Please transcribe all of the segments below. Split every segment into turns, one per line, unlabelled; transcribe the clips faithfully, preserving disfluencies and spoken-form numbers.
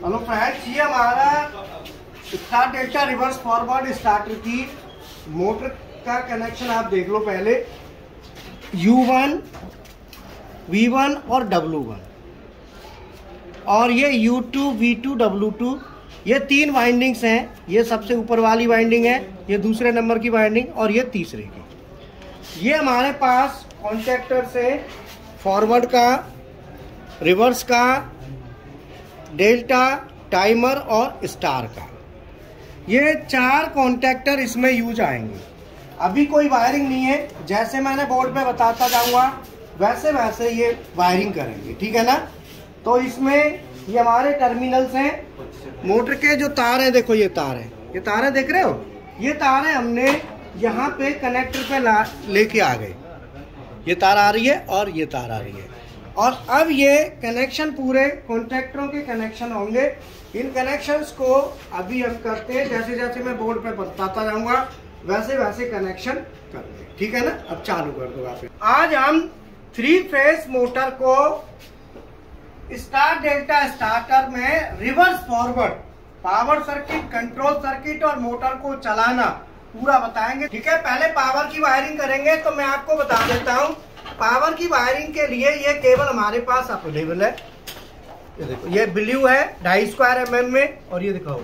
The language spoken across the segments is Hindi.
हेलो फ्रेंड्स, ये हमारा star delta reverse forward starter की मोटर का कनेक्शन आप देख लो। पहले यू वन, वी वन और डब्ल्यू वन, और ये U two, V two, W two, ये तीन वाइंडिंग्स हैं। ये सबसे ऊपर वाली वाइंडिंग है, ये दूसरे नंबर की वाइंडिंग, और ये तीसरे की। ये हमारे पास कॉन्टैक्टर से फॉरवर्ड का, रिवर्स का, डेल्टा, टाइमर और स्टार का, ये चार कॉन्टैक्टर इसमें यूज आएंगे। अभी कोई वायरिंग नहीं है, जैसे मैंने बोर्ड पे बताता जाऊंगा वैसे वैसे ये वायरिंग करेंगे, ठीक है ना। तो इसमें ये हमारे टर्मिनल्स हैं। मोटर के जो तार हैं, देखो ये तार है, ये तार है, देख रहे हो, ये तार है हमने यहाँ पे कनेक्टर पे ला लेके आ गए। ये तार आ रही है और ये तार आ रही है, और अब ये कनेक्शन पूरे कॉन्टैक्टरों के कनेक्शन होंगे। इन कनेक्शंस को अभी हम करते हैं, जैसे जैसे मैं बोर्ड पे बताता जाऊंगा वैसे वैसे कनेक्शन करते, ठीक है ना। अब चालू कर दो आप। आज हम थ्री फेज मोटर को स्टार डेल्टा स्टार्टर में reverse forward, power circuit, control circuit और मोटर को चलाना पूरा बताएंगे, ठीक है। पहले पावर की वायरिंग करेंगे, तो मैं आपको बता देता हूँ। पावर की वायरिंग के लिए ये केबल हमारे पास अवेलेबल है। ये देखो, ये ब्लू है ढाई स्क्वायर एम एम में, और ये दिखाओ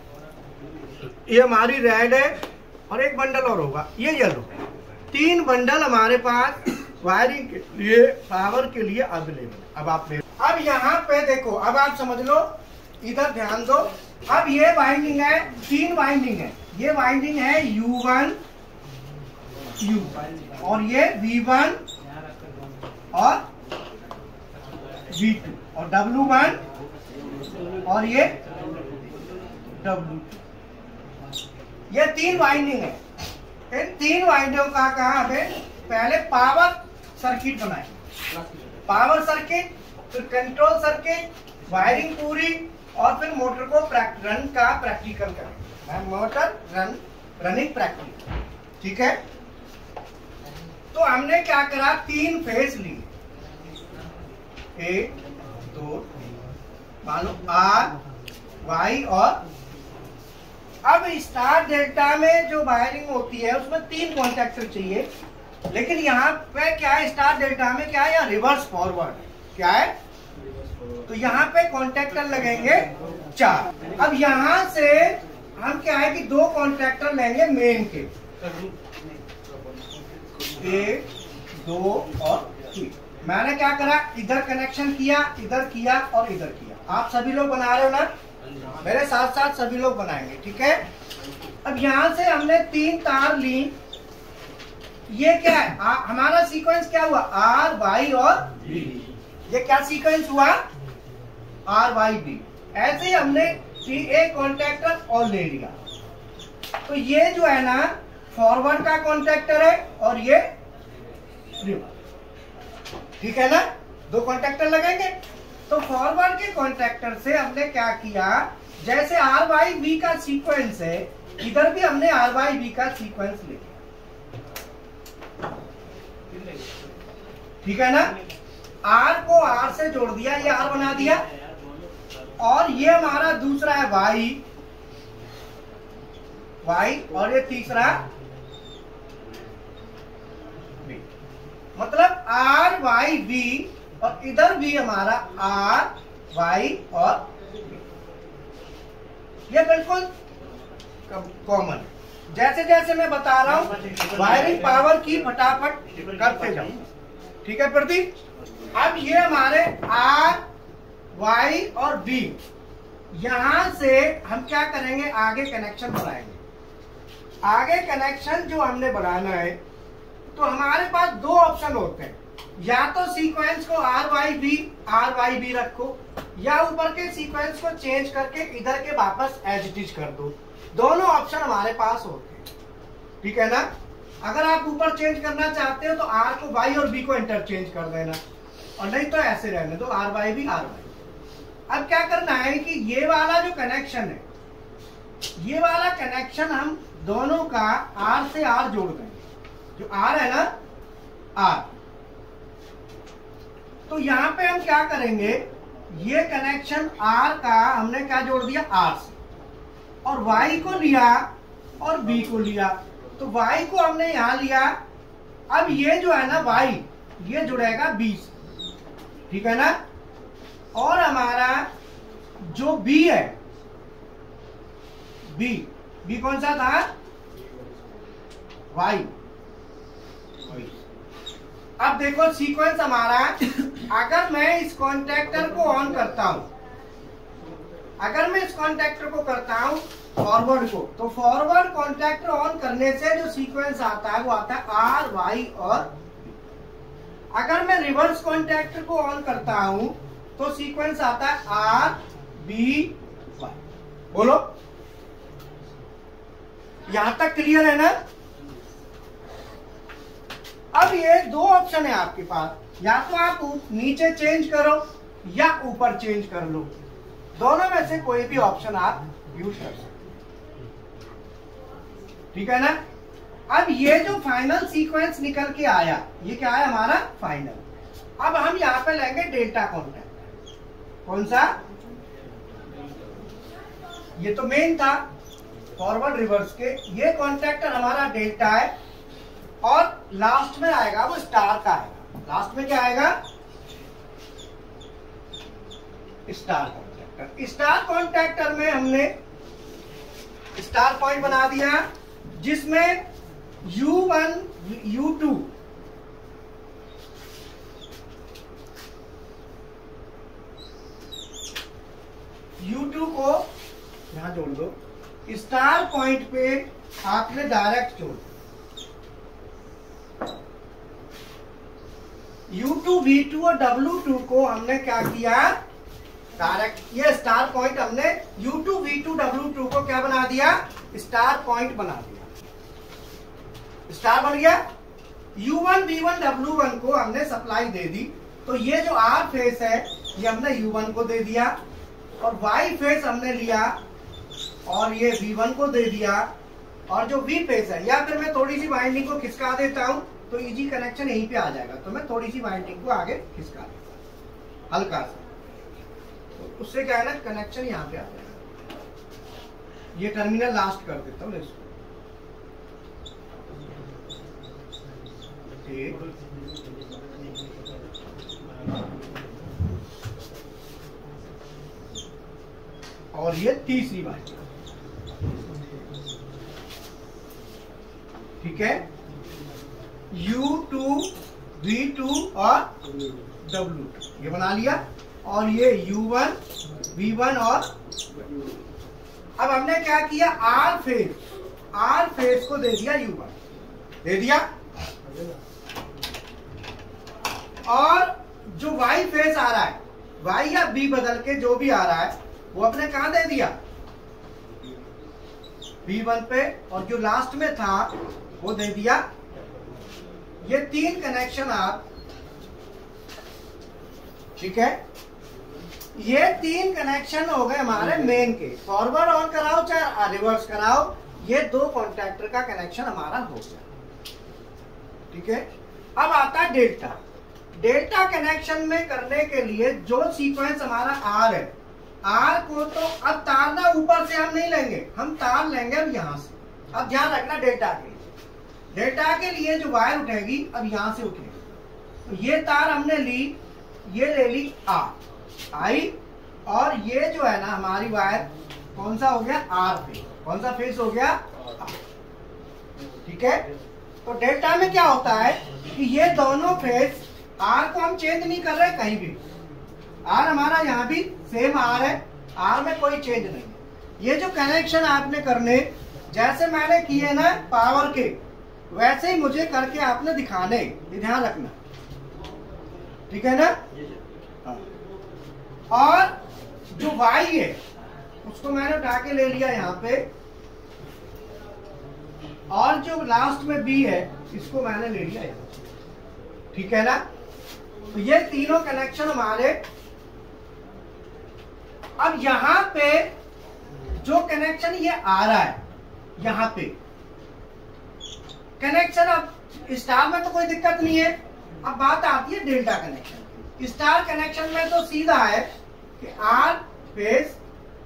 ये हमारी रेड है, और एक बंडल और होगा ये येलो। तीन बंडल हमारे पास वायरिंग के लिए, पावर के लिए अवेलेबल। अब आप अब यहाँ पे देखो, अब आप समझ लो, इधर ध्यान दो। अब ये वाइंडिंग है, तीन वाइंडिंग है। ये वाइंडिंग है यू वन, यू और ये वी वन और वी टू, और डब्ल्यू वन और ये डब्ल्यू टू। ये तीन वाइंडिंग है। इन तीन वाइंडिंग का कहा है, पहले पावर सर्किट बनाए, पावर सर्किट, फिर कंट्रोल सर्किट, वायरिंग पूरी, और फिर मोटर को रन का प्रैक्टिकल करें। मोटर रन रनिंग प्रैक्टिकल, ठीक है। तो हमने क्या करा, तीन फेज लिए, एक, दो, मान लो आर, वाई और। अब स्टार डेल्टा में जो वायरिंग होती है उसमें तीन कॉन्टैक्टर चाहिए, लेकिन यहाँ पे क्या है, स्टार डेल्टा में क्या है, या रिवर्स फॉरवर्ड क्या है, तो यहाँ पे कॉन्टैक्टर लगेंगे चार। अब यहाँ से हम क्या है कि दो कॉन्टैक्टर लेंगे मेन के, एक, दो और तीन। मैंने क्या करा, इधर कनेक्शन किया, इधर किया और इधर किया। आप सभी लोग बना रहे हो ना, मेरे साथ साथ सभी लोग बनाएंगे, ठीक है। अब यहाँ से हमने तीन तार ली। ये क्या है, आ, हमारा सीक्वेंस क्या हुआ, आर, वाई और बी। ये क्या सीक्वेंस हुआ, आर, वाई, बी। ऐसे ही हमने एक कॉन्टैक्टर और ले लिया। तो ये जो है ना, फॉरवर्ड का कॉन्टैक्टर है और ये रिवर्स, ठीक है ना। दो कॉन्टैक्टर लगेंगे। तो फॉरवर्ड के कॉन्टैक्टर से हमने क्या किया, जैसे आर वाई बी का सीक्वेंस है, इधर भी हमने आर वाई बी का सीक्वेंस ले लिया, ठीक है ना। आर को आर से जोड़ दिया, ये आर बना दिया, और ये हमारा दूसरा है वाई, वाई, और ये तीसरा बी। मतलब आर वाई बी, और इधर भी हमारा आर वाई और बी। ये बिल्कुल कॉमन। जैसे जैसे मैं बता रहा हूं वायरिंग पावर की फटाफट करते जाओ, ठीक है प्रदीप। अब ये हमारे आर, वाई और बी, यहां से हम क्या करेंगे, आगे कनेक्शन बनाएंगे। आगे कनेक्शन जो हमने बनाना है, तो हमारे पास दो ऑप्शन होते हैं, या तो सीक्वेंस को R Y B, R Y B रखो, या ऊपर के सीक्वेंस को चेंज करके इधर के वापस एज इट इज कर दो। दोनों ऑप्शन हमारे पास होते हैं, ठीक है ना। अगर आप ऊपर चेंज करना चाहते हो तो आर को वाई और बी को इंटरचेंज कर देना, और नहीं तो ऐसे रहने दो, R Y B, R Y. अब क्या करना है कि ये वाला जो कनेक्शन है, ये वाला कनेक्शन हम दोनों का आर से आर जोड़ देंगे। जो आर है ना, आर, तो यहां पे हम क्या करेंगे, ये कनेक्शन आर का हमने क्या जोड़ दिया, आर से, और वाई को लिया और बी को लिया। तो वाई को हमने यहां लिया, अब ये जो है ना वाई, ये जुड़ेगा बी से, ठीक है ना। और हमारा जो बी है, बी बी कौन सा था, वाई। अब देखो सीक्वेंस हमारा, अगर मैं इस कॉन्टैक्टर को ऑन करता हूं, अगर मैं इस कॉन्टैक्टर को करता हूं फॉरवर्ड को, तो फॉरवर्ड कॉन्टैक्टर ऑन करने से जो सीक्वेंस आता है वो आता है आर, वाई और बी। अगर मैं रिवर्स कॉन्टैक्टर को ऑन करता हूं तो सीक्वेंस आता है आर, बी, वाई। बोलो, यहां तक क्लियर है ना। अब ये दो ऑप्शन है आपके पास, या तो आप नीचे चेंज करो या ऊपर चेंज कर लो, दोनों में से कोई भी ऑप्शन आप यूज कर सकते, ठीक है ना। अब ये जो फाइनल सीक्वेंस निकल के आया, ये क्या है हमारा फाइनल। अब हम यहां पे लेंगे डेल्टा कॉन्टैक्टर, कौन सा, ये तो मेन था फॉरवर्ड रिवर्स के, ये कॉन्टैक्टर हमारा डेल्टा है, और लास्ट में आएगा वो स्टार का आएगा। लास्ट में क्या आएगा, स्टार कॉन्टैक्टर। स्टार कॉन्टैक्टर में हमने स्टार पॉइंट बना दिया, जिसमें U one, U two, U two को यहां जोड़ दो, स्टार पॉइंट पे आपने डायरेक्ट जोड़, यू टू, वी टू और डब्ल्यू टू को हमने क्या किया, डायरेक्ट, ये स्टार पॉइंट हमने U two, V two, W two को क्या बना दिया, स्टार पॉइंट बना दिया, स्टार बन गया। U one, V one, W one को हमने सप्लाई दे दी, तो ये जो आर फेस है ये हमने यू वन को दे दिया, और वाई फेस हमने लिया और ये वी वन को दे दिया, और जो वी फेस है, या फिर मैं थोड़ी सी वाइंडिंग को खिसका देता हूं तो इजी कनेक्शन यहीं पे आ जाएगा, तो मैं थोड़ी सी वाइंडिंग को आगे खिसका देता हूं हल्का सा, तो उससे क्या है ना कनेक्शन यहाँ पे आ जाएगा। ये टर्मिनल लास्ट कर देता हूँ इसको, ठीक, और ये तीसरी वाइंडिंग, ठीक है, यू टू, वी टू और डब्ल्यू टू ये बना लिया, और ये यू वन, वी वन, और अब हमने क्या किया, आर फेज, आर फेज को दे दिया यू वन, दे दिया, और जो वाई फेज आ रहा है, वाई या बी बदल के जो भी आ रहा है वो अपने कहां दे दिया, बी वन पे, और जो लास्ट में था वो दे दिया। ये तीन कनेक्शन आप, ठीक है, ये तीन कनेक्शन हो गए हमारे मेन के, फॉरवर्ड ऑन कराओ चाहे रिवर्स कराओ, ये दो कॉन्टैक्टर का कनेक्शन हमारा हो गया, ठीक है। अब आता है डेल्टा। डेल्टा कनेक्शन में करने के लिए जो सीक्वेंस हमारा आर है, आर को तो अब तार ना ऊपर से हम नहीं लेंगे, हम तार लेंगे अब यहां से। अब ध्यान रखना, डेल्टा के लिए, डेल्टा के लिए जो वायर उठेगी अब यहां से उठेगी, तो ये तार हमने ली, ये ले ली आर, आई, और ये जो है ना हमारी वायर कौन सा हो गया, आर फेस, कौन सा फेस हो गया, आर, ठीक है। तो डेल्टा में क्या होता है कि ये दोनों फेस, आर को हम चेंज नहीं कर रहे कहीं भी, आर हमारा यहाँ भी सेम आर है, आर में कोई चेंज नहीं है। ये जो कनेक्शन आपने करने, जैसे मैंने किए ना पावर के, वैसे ही मुझे करके आपने दिखाने, ध्यान रखना, ठीक है ना। और जो वाई है उसको मैंने उठा के ले लिया यहाँ पे, और जो लास्ट में बी है इसको मैंने ले लिया यहाँ, ठीक है ना। तो ये तीनों कनेक्शन हमारे, अब यहां पे जो कनेक्शन ये आ रहा है, यहां पे कनेक्शन, अब स्टार में तो कोई दिक्कत नहीं है, अब बात आती है डेल्टा कनेक्शन। स्टार कनेक्शन में तो सीधा है, कि आर फेज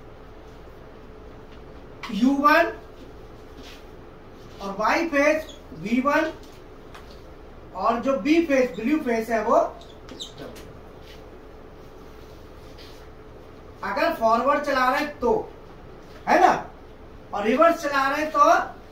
यू वन और वाई फेज वी वन और जो बी फेज ब्लू फेज है वो अगर फॉरवर्ड चला रहे तो, है ना, और रिवर्स चला रहे तो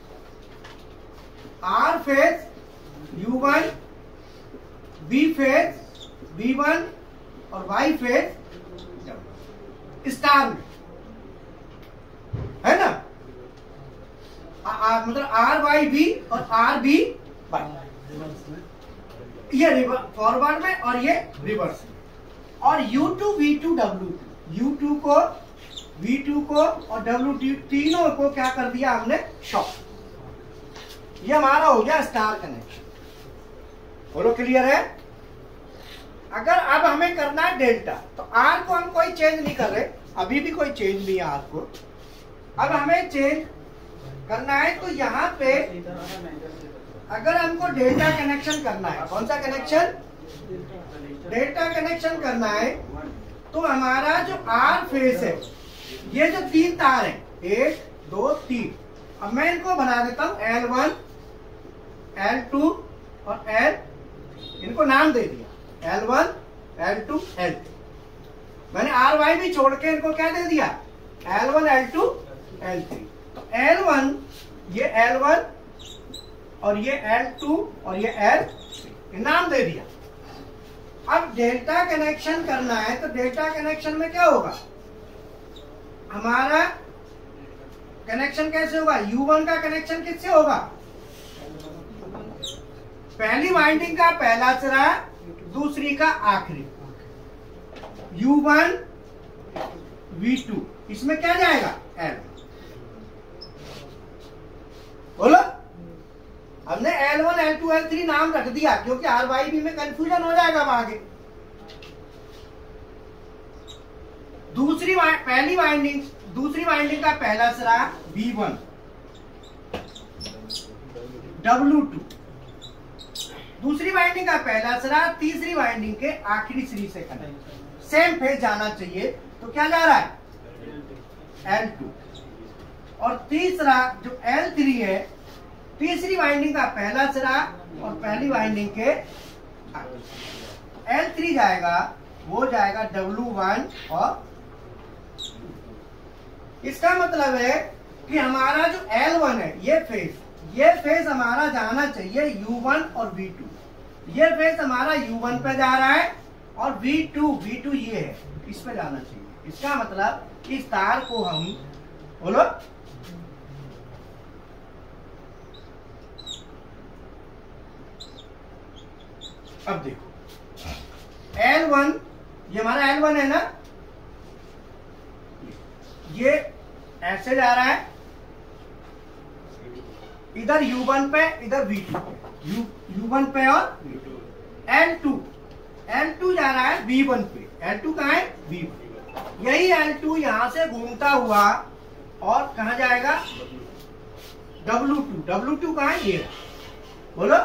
R phase U one, B phase B one और वाई फेज स्टार में, है ना, आ, आ, मतलब आर वाई बी और आर बी वाई, ये फॉरवर्ड में और ये रिवर्स में। और U two V two W two, U two को वी टू को और डब्ल्यू टू तीनों को क्या कर दिया हमने, शॉर्ट। ये हमारा हो गया स्टार कनेक्शन। बोलो क्लियर है। अगर अब हमें करना है डेल्टा, तो आर को हम कोई चेंज नहीं कर रहे, अभी भी कोई चेंज नहीं है आर को। अब हमें चेंज करना है तो यहाँ पे अगर हमको डेल्टा कनेक्शन करना है, कौन सा कनेक्शन, डेल्टा कनेक्शन करना है, तो हमारा जो आर फेस है, ये जो तीन तार है, एक दो तीन, अब मैं इनको बना देता हूं एल वन, एल टू और एल, इनको नाम दे दिया L one, L two, L three. मैंने आर वाई भी छोड़ के इनको क्या दे दिया, L one, L two, L three. तो एल वन, ये एल वन और ये एल टू और ये एल थ्री, नाम दे दिया। अब डेल्टा कनेक्शन करना है तो डेल्टा कनेक्शन में क्या होगा, हमारा कनेक्शन कैसे होगा, यू वन का कनेक्शन किससे होगा, पहली वाइंडिंग का पहला सिरा, दूसरी का आखिरी, यू वन वी टू, इसमें क्या जाएगा एल। बोलो, हमने L one, L two, L three नाम रख दिया क्योंकि आर वाई बी में कंफ्यूजन हो जाएगा अब आगे। दूसरी पहली वाइंडिंग, दूसरी वाइंडिंग का पहला सिरा बी वन, डब्ल्यू टू, दूसरी वाइंडिंग का पहला सिरा तीसरी वाइंडिंग के आखिरी सिरे से कनेक्ट, सेम फेज जाना चाहिए, तो क्या जा रहा है एल टू। और तीसरा जो एल थ्री है, तीसरी वाइंडिंग का पहला सिरा और पहली वाइंडिंग के एल थ्री जाएगा, वो जाएगा डब्ल्यू वन। और इसका मतलब है कि हमारा जो एल वन है, ये फेज, ये फेज हमारा जाना चाहिए यू वन और वी टू, ये फेज हमारा यू वन पे जा रहा है और वी टू, वी टू ये है, इस पे जाना चाहिए। इसका मतलब इस तार को हम, बोलो, अब देखो एल वन, ये हमारा एल वन है ना, ये ऐसे जा रहा है, इधर यू वन पे, इधर वी टू पे, यू यू वन पे और एल टू, एल टू जा रहा है वी वन पे, एल टू कहाँ है वी वन। यही एल टू यहां से घूमता हुआ और कहा जाएगा डब्ल्यू टू, डब्ल्यू टू कहाँ है, ये बोलो,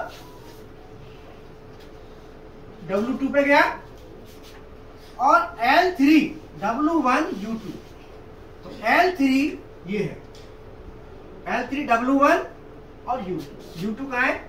डब्ल्यू टू पे गया। और L three, W one U two, तो एल थ्री ये है, एल थ्री डब्ल्यू वन और यू टू, यू टू कहाँ है,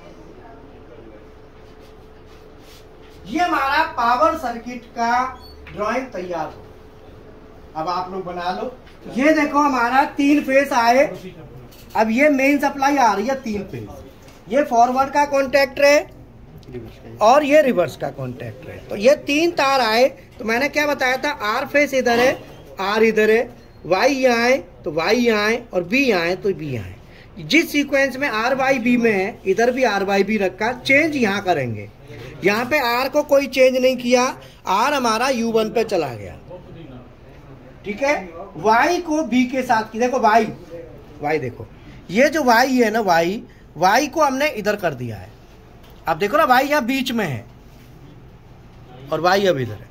ये हमारा पावर सर्किट का ड्राइंग तैयार हो। अब आप लोग बना लो। ये देखो हमारा तीन फेस आए, अब ये मेन सप्लाई आ रही है तीन फेस, ये फॉरवर्ड का कॉन्टैक्टर है और ये रिवर्स का कॉन्टैक्टर है। तो ये तीन तार आए, तो मैंने क्या बताया था, आर फेस इधर है, आर इधर है, वाई यहाँ है तो वाई यहाँ है, और बी यहाँ है तो बी यहाँ है। जिस सीक्वेंस में आर वाई बी में है, इधर भी आर वाई बी रखा, चेंज यहाँ करेंगे। यहाँ पे आर को कोई चेंज नहीं किया, आर हमारा यू वन पे चला गया, ठीक है। वाई को बी के साथ की, देखो वाई, वाई देखो, ये जो वाई है ना, वाई वाई को हमने इधर कर दिया है। अब देखो ना, वाई यहाँ बीच में है और वाई अब इधर है,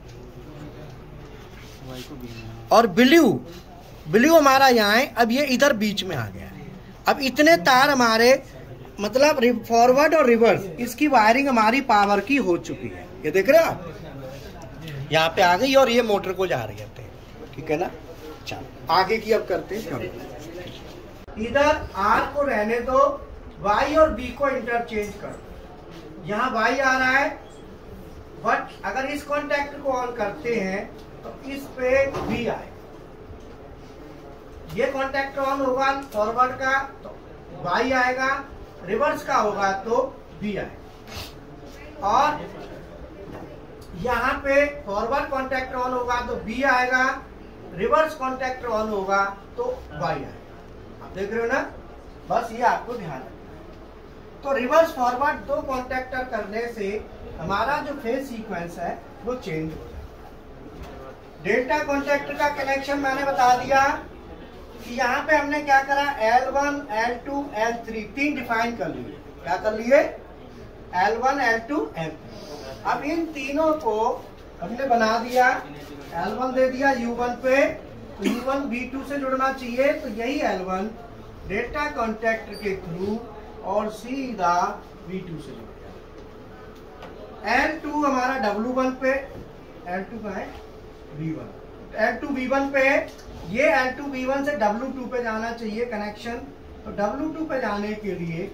और ब्लू ब्लू हमारा यहाँ है, अब ये इधर बीच में आ गया है। अब इतने तार हमारे, मतलब फॉरवर्ड और रिवर्स, इसकी वायरिंग हमारी पावर की हो चुकी है। ये देख रहे हो आप, यहाँ पे आ गई और ये मोटर को जा रही है, ठीक है ना। चलो आगे की अब करते हैं। इधर आर को रहने दो, वाई और बी को इंटरचेंज करो। यहाँ वाई आ रहा है, बट अगर इस कॉन्टैक्ट को ऑन करते हैं तो इस पे बी आए। ये कॉन्टैक्ट ऑन होगा फॉरवर्ड का तो वाई आएगा, रिवर्स का होगा तो बी आएगा। और यहाँ पे फॉरवर्ड कॉन्टैक्ट ऑन होगा तो बी आएगा, रिवर्स कॉन्टैक्ट ऑन होगा तो वाई आएगा। आप देख रहे हो ना, बस ये आपको ध्यान रखना है। तो रिवर्स फॉरवर्ड दो कॉन्टैक्टर करने से हमारा जो फेज सीक्वेंस है वो चेंज हो जाएगा। डेल्टा कॉन्टैक्टर का कनेक्शन मैंने बता दिया कि यहाँ पे हमने क्या करा, L one, L two, L three तीन डिफाइन कर लिए। क्या कर लिए, L one, L two, L three. अब इन तीनों को हमने बना दिया, एल वन दे दिया यू वन पे, तो यू वन बी टू से जुड़ना चाहिए, तो यही एल वन डेल्टा कॉन्टैक्टर के थ्रू और सीधा बी टू से जुड़ गया। एल टू हमारा डब्ल्यू वन पे, एल टू का है B one, L two B one पे, ये एल टू बी वन से डब्ल्यू टू पे जाना चाहिए कनेक्शन। तो डब्ल्यू टू पे जाने के लिए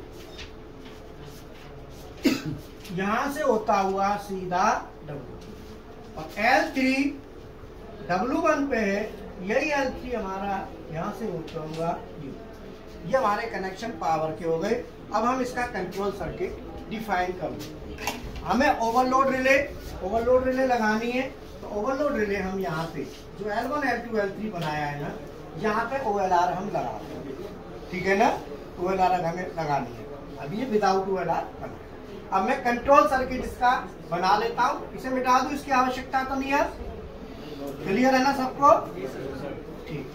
यहां से होता हुआ सीधा डब्ल्यू टू, और एल थ्री डब्ल्यू वन पे है, यही एल थ्री हमारा यहां से होता हुआ यू। ये हमारे कनेक्शन पावर के हो गए। अब हम इसका कंट्रोल सर्किट डिफाइन कर लेंगे। हमें ओवरलोड रिले ओवरलोड रिले लगानी है, तो ओवरलोड रिले हम यहाँ पे जो L one, L two, L three बनाया है ना, यहाँ पे ओ एल आर हम लगा देंगे, ठीक है ना। ओ एल आर हमें लगानी है, अभी ये विदाउट ओ एल आर बना। अब मैं कंट्रोल सर्किट इसका बना लेता हूँ, इसे मिटा दूं, इसकी आवश्यकता तो नहीं है। क्लियर है ना सबको, ठीक।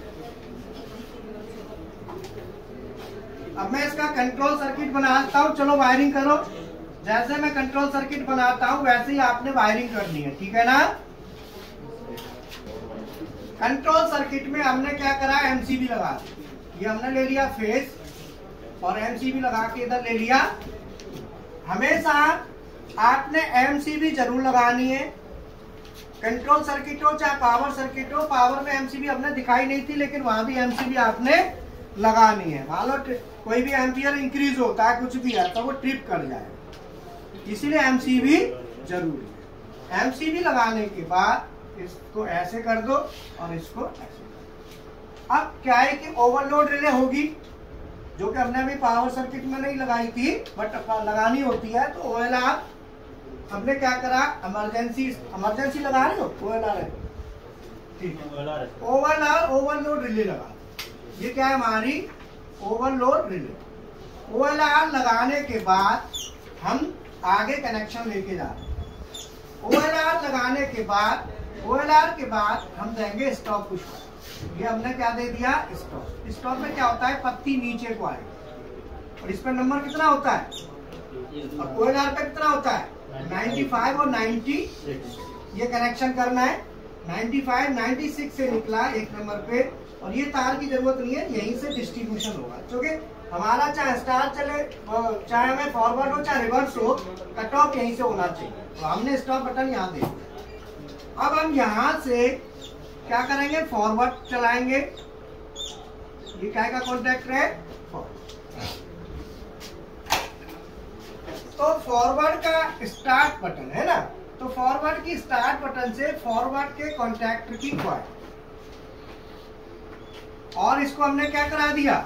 अब मैं इसका कंट्रोल सर्किट बनाता हूँ, चलो वायरिंग करो। जैसे मैं कंट्रोल सर्किट बनाता हूँ वैसे ही आपने वायरिंग करनी है, ठीक है ना। कंट्रोल सर्किट में हमने क्या करा, एमसीबी लगा दी। ये हमने ले लिया फेस और एमसीबी लगा के इधर ले लिया। हमेशा आपने एमसीबी जरूर लगानी है, कंट्रोल सर्किट हो चाहे पावर सर्किट हो। पावर में एमसीबी हमने दिखाई नहीं थी, लेकिन वहां भी एमसीबी आपने लगानी है। मान लो कोई भी एम्पियर इंक्रीज होता है, कुछ भी है, तो वो ट्रिप कर जाए, इसीलिए एमसीबी जरूरी है। एमसीबी लगाने के बाद इसको ऐसे कर दो और इसको ऐसे कर दो। अब क्या है कि ओवरलोड रिले होगी, जो कि हमने अभी पावर सर्किट में नहीं लगाई थी, बट लगानी होती है। तो ओएलआर हमने क्या करा, इमरजेंसी इमरजेंसी लगा रहे हो, ओएलआर है, ठीक है। ओएलआर ओवरलोड रिले लगा, ये क्या है हमारी ओवरलोड रिले। ओएलआर लगाने के बाद हम आगे कनेक्शन लेके जा रहे हैं। ओएलआर लगाने के बाद ओएलआर के बाद हम देंगे स्टॉप पुश। ये हमने क्या दे दिया, स्टॉप। स्टॉप में क्या होता है, पत्ती नीचे को आएगी, और इस पर नंबर कितना होता है, और ओएलआर पे कितना होता है, पचानवे और नब्बे। ये कनेक्शन करना है, पचानवे, छियानवे से निकला एक नंबर पे, और ये तार की जरूरत नहीं है, यहीं से डिस्ट्रीब्यूशन होगा। क्योंकि हमारा चाहे स्टार चले, चाहे हमें फॉरवर्ड हो चाहे रिवर्स हो, कट ऑफ यहीं से होना चाहिए। तो हमने स्टॉप बटन यहाँ दे। अब हम यहाँ से क्या करेंगे, फॉरवर्ड चलाएंगे। ये क्या का कॉन्टैक्ट है, तो फॉरवर्ड का स्टार्ट बटन है ना, तो फॉरवर्ड की स्टार्ट बटन से फॉरवर्ड के कॉन्टैक्ट की कॉइल, और इसको हमने क्या करा दिया,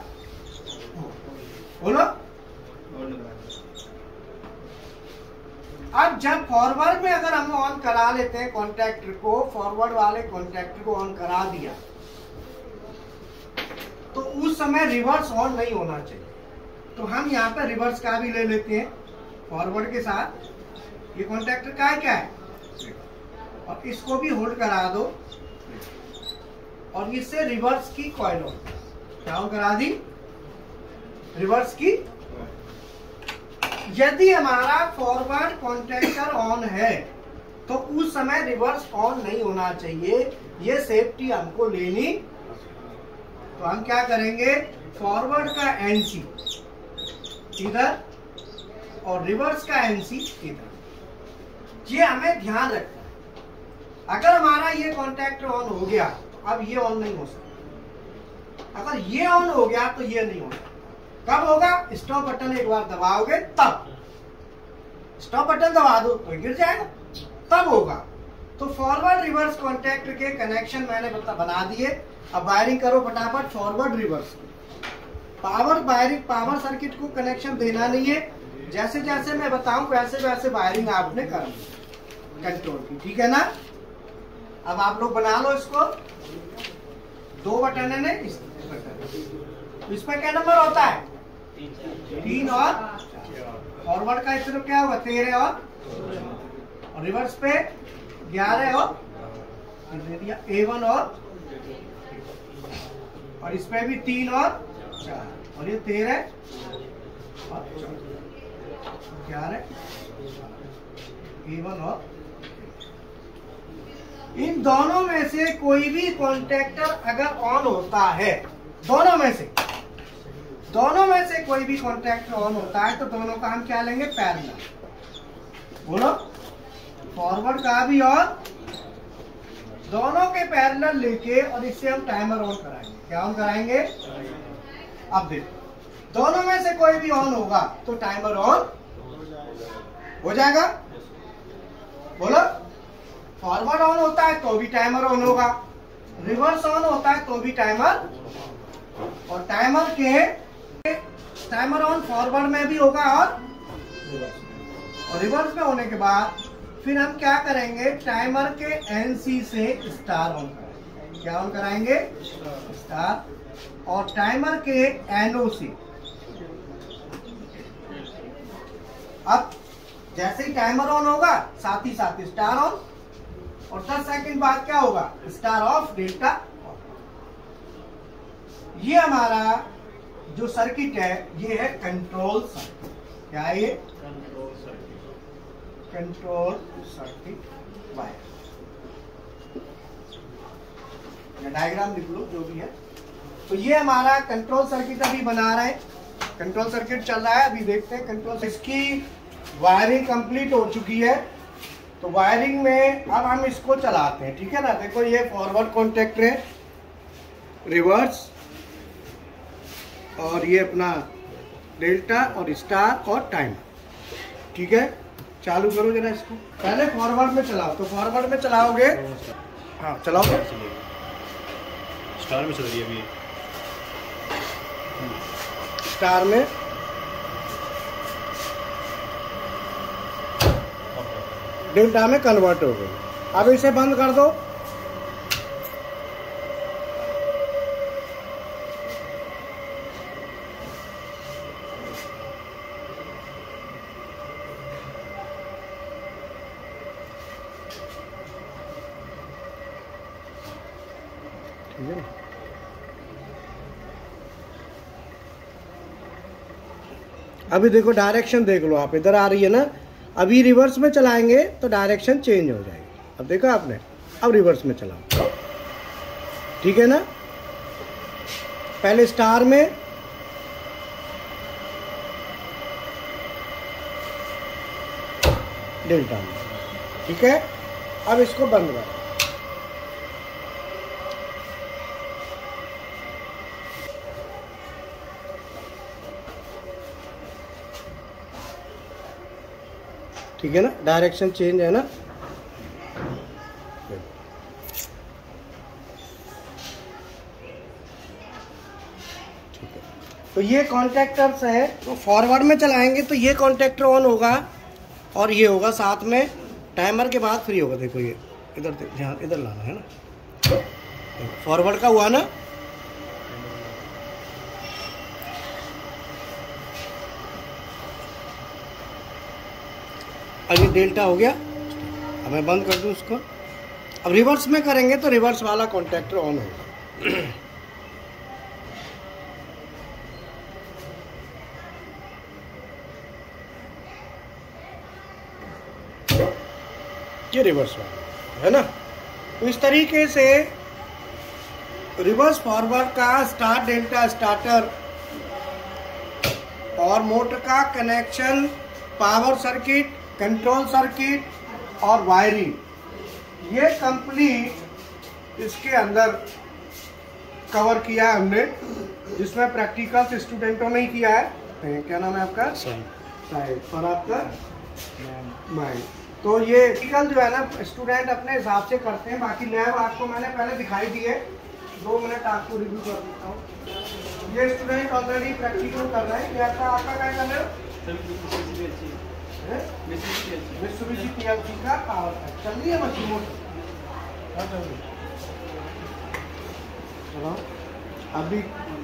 बोलो। अब जब फॉरवर्ड में अगर हम ऑन करा लेते हैं कॉन्टैक्टर को, फॉरवर्ड वाले कॉन्टैक्टर को ऑन करा दिया, तो उस समय रिवर्स ऑन नहीं होना चाहिए। तो हम यहाँ पे रिवर्स का भी ले लेते हैं फॉरवर्ड के साथ। ये कॉन्टैक्टर का है क्या है, और इसको भी होल्ड करा दो, और इससे रिवर्स की कॉइल ऑन, क्या ऑन करा दी, रिवर्स की। यदि हमारा फॉरवर्ड कॉन्टैक्टर ऑन है तो उस समय रिवर्स ऑन नहीं होना चाहिए, ये सेफ्टी हमको लेनी। तो हम क्या करेंगे, फॉरवर्ड का एनसी इधर और रिवर्स का एनसी इधर, ये हमें ध्यान रखना है। अगर हमारा ये कॉन्टैक्ट ऑन हो गया तो अब ये ऑन नहीं हो सकता, अगर ये ऑन हो गया तो ये नहीं होगा। कब होगा? स्टॉप बटन एक बार दबाओगे तब, स्टॉप बटन दबा दो तो गिर जाएगा, तब होगा। तो फॉरवर्ड रिवर्स कॉन्टैक्ट के कनेक्शन मैंने बता बना दिए। अब वायरिंग करो फटाफट forward reverse. Power wiring, power circuit को कनेक्शन देना नहीं है, जैसे जैसे मैं बताऊं वैसे वैसे वायरिंग आपने करनी कंट्रोल की, ठीक है ना। अब आप लोग बना लो इसको। दो बटन है ना इस बटन, इसमें क्या नंबर होता है? तीन और फॉरवर्ड का इसमें क्या होगा? तेरह और, और रिवर्स पे ग्यारह और ए वन और और इस पे भी तीन और चार, और ये तेरह और ग्यारह ए वन और। इन दोनों में से कोई भी कॉन्टैक्टर अगर ऑन होता है, दोनों में से दोनों में से कोई भी कॉन्टैक्टर ऑन होता है तो दोनों का हम क्या लेंगे? पैरेलल। बोलो, फॉरवर्ड का भी और दोनों के पैरेलल लेके और इससे हम टाइमर ऑन कराएंगे। क्या ऑन कराएंगे? अब देखो, दोनों में से कोई भी ऑन होगा तो टाइमर ऑन हो जाएगा। बोलो, फॉरवर्ड ऑन होता है तो भी टाइमर ऑन होगा, रिवर्स ऑन होता है तो भी टाइमर, और टाइमर के टाइमर ऑन फॉरवर्ड में भी होगा और और रिवर्स में होने के बाद फिर हम क्या करेंगे? टाइमर के एनसी से स्टार ऑन कराएंगे। क्या ऑन कराएंगे? स्टार। और टाइमर के एनओ से, अब जैसे ही टाइमर ऑन होगा साथ ही साथ स्टार ऑन, और दस सेकंड बाद क्या होगा? Star off, delta off. ये हमारा जो सर्किट है ये है कंट्रोल सर्किट। क्या है ये? Control circuit. Control circuit wire, या डायग्राम लिख लो जो भी है। तो ये हमारा कंट्रोल सर्किट अभी बना रहे हैं, कंट्रोल सर्किट चल रहा है। अभी देखते हैं कंट्रोल, इसकी वायरिंग कंप्लीट हो चुकी है। तो वायरिंग में अब हम इसको चलाते हैं, ठीक है ना। देखो, ये फॉरवर्ड कॉन्टैक्टर है, रिवर्स, और ये अपना डेल्टा और स्टार और टाइम, ठीक है। चालू करो जरा इसको, पहले फॉरवर्ड में चलाओ। तो फॉरवर्ड में चलाओगे, हाँ चलाओ,
स्टार में चल रही है अभी,
स्टार में डेल्टा में कन्वर्ट हो गई। अब इसे बंद कर दो। ठीक है, अभी देखो डायरेक्शन देख लो आप, इधर आ रही है ना। अभी रिवर्स में चलाएंगे तो डायरेक्शन चेंज हो जाएगी। अब देखा आपने, अब रिवर्स में चलाओ, ठीक है ना। पहले स्टार में, डेल्टा में, ठीक है। अब इसको बंद करो। ठीक है ना, डायरेक्शन चेंज है ना। ठीक है, तो ये कॉन्टैक्टर्स है। तो फॉरवर्ड में चलाएंगे तो ये कॉन्टैक्टर ऑन होगा और ये होगा साथ में, टाइमर के बाद फ्री होगा। देखो ये इधर ध्यान, इधर लाना है ना, फॉरवर्ड का हुआ ना। अभी डेल्टा हो गया, अब मैं बंद कर दूं उसको। अब रिवर्स में करेंगे तो रिवर्स वाला कॉन्टैक्टर ऑन होगा। ये रिवर्स वाला है ना। तो इस तरीके से रिवर्स फॉरवर्ड का स्टार डेल्टा स्टार्टर और मोटर का connection, power circuit, control circuit और वायरिंग, ये कंप्लीट इसके अंदर कवर किया है हमने, जिसमें प्रैक्टिकल स्टूडेंटों ने ही किया है। क्या नाम है आपका? साहिब। और आपका? माइंड। तो ये प्रैक्टिकल जो है ना स्टूडेंट अपने हिसाब से करते हैं। बाकी लैब आपको मैंने पहले दिखाई दी है, दो मिनट आपको रिव्यू कर देता हूँ। ये स्टूडेंट ऑलरेडी प्रैक्टिकल कर रहे हैं। क्या आपका आपका क्या कर रहे हो? मित्सुबिशी पीएलसी का चल रही है मशीन मोटर। अभी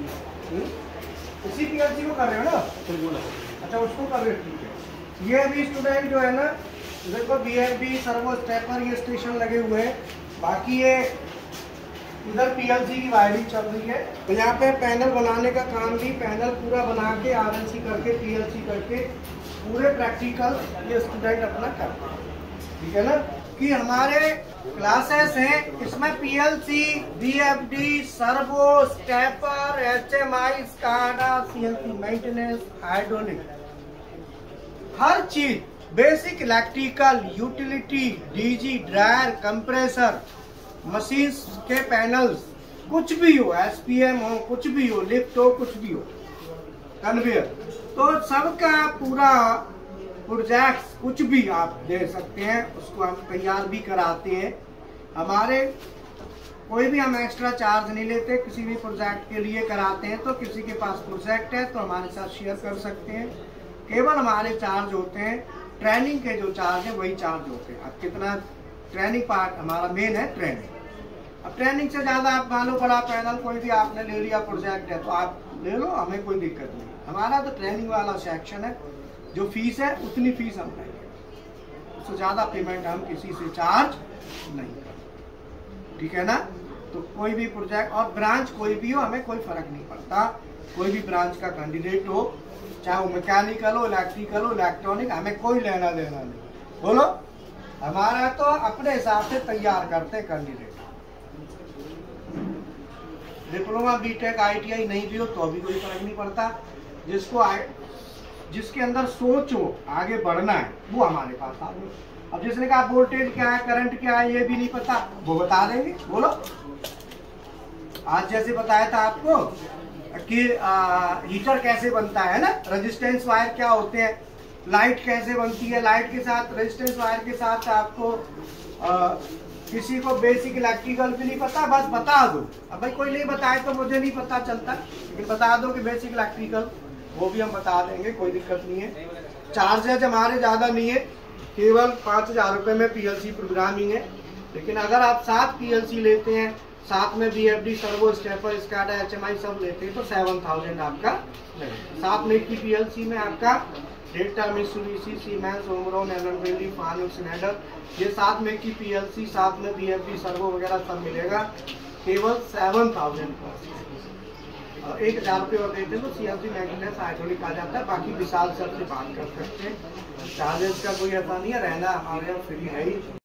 इसी पीएलसी को कर रहे हो ना? अच्छा, उसको कर रहे हो, ठीक है। ये अभी स्टूडेंट जो है ना, देखो बीएफडी सर्वो स्टेपर ये स्टेशन लगे हुए हैं। बाकी ये इधर पीएलसी की वायरिंग चल रही है। तो यहाँ पे पैनल बनाने का काम भी, पैनल पूरा बना के आरएनसी करके पीएलसी करके पूरे प्रैक्टिकल ये स्टूडेंट अपना करते हैं। ठीक है ना, कि हमारे क्लासेस हैं, इसमें PLC, VFD, servo stepper, HMI, SCADA, CNC maintenance, hydraulic, हर चीज, basic electrical, utility, DG, dryer, compressor, machine के पैनल्स, कुछ भी हो, एसपीएम हो, कुछ भी हो, लिफ्ट हो, कुछ भी हो, कन्वेयर, तो सबका पूरा प्रोजेक्ट कुछ भी आप दे सकते हैं, उसको हम तैयार भी कराते हैं। हमारे कोई भी हम एक्स्ट्रा चार्ज नहीं लेते, किसी भी प्रोजेक्ट के लिए कराते हैं। तो किसी के पास प्रोजेक्ट है तो हमारे साथ शेयर कर सकते हैं। केवल हमारे चार्ज होते हैं ट्रेनिंग के, जो चार्ज है वही चार्ज होते हैं। अब कितना ट्रेनिंग पार्ट हमारा मेन है ट्रेनिंग। अब ट्रेनिंग से ज्यादा आप मान लो बड़ा पैनल कोई भी आपने ले लिया प्रोजेक्ट है तो आप ले लो, हमें कोई दिक्कत नहीं। हमारा तो ट्रेनिंग वाला सेक्शन है, जो फीस है उतनी फीस हम लेंगे, उससे ज्यादा पेमेंट हम किसी से चार्ज नहीं करते। ठीक है ना, तो कोई भी प्रोजेक्ट और ब्रांच कोई भी हो, हमें कोई फर्क नहीं पड़ता। कोई भी ब्रांच का कैंडिडेट हो, चाहे वो मैकेनिकल हो, इलेक्ट्रिकल हो, इलेक्ट्रॉनिक, हमें कोई लेना देना नहीं। बोलो, हमारा तो अपने हिसाब से तैयार करते हैं कैंडिडेट। डिप्लोमा, बीटेक, आईटीआई नहीं भी हो तो अभी कोई फर्क नहीं पड़ता। जिसको आए, जिसके अंदर सोच हो आगे बढ़ना है, वो हमारे पास आ गए। अब जिसने कहा वोल्टेज क्या है, करंट क्या है, ये भी नहीं पता, वो बता देंगे। बोलो, आज जैसे बताया था आपको कि आ, हीटर कैसे बनता है ना, रेजिस्टेंस वायर क्या होते हैं, लाइट कैसे बनती है, लाइट के साथ रेजिस्टेंस वायर के साथ आपको आ, किसी को बेसिक इलेक्ट्रिकल भी नहीं पता, बस बता दो। अब भाई कोई नहीं बताए तो मुझे नहीं पता चलता, लेकिन बता दो कि बेसिक इलेक्ट्रिकल, वो भी हम बता देंगे, कोई दिक्कत नहीं है। चार्जेज हमारे ज्यादा नहीं है, केवल पाँच हजार रुपये में पीएलसी प्रोग्रामिंग है। लेकिन अगर आप सात पीएलसी लेते हैं, साथ में VFD, servo stepper, SCADA, HMI सब लेते हैं तो सेवन थाउजेंड आपका लगेगा। सात में की पीएलसी में आपका डेल्टा, मित्सुबिशी, सीमेंस, ओमरॉन, एनरवेली, फानुक, स्नाइडर, ये सात में की पीएलसी, साथ में बीएफडी, सर्वो वगैरह सब मिलेगा केवल सेवन थाउजेंड का। एक हजार रुपये और देते हैं तो सीएनसी मेंटेनेंस हाइड्रोलिक आ जाता है। बाकी विशाल सर से बात कर सकते हैं, चार्जेस का कोई ऐसा नहीं है, रहना हमारे यहाँ फ्री है ही।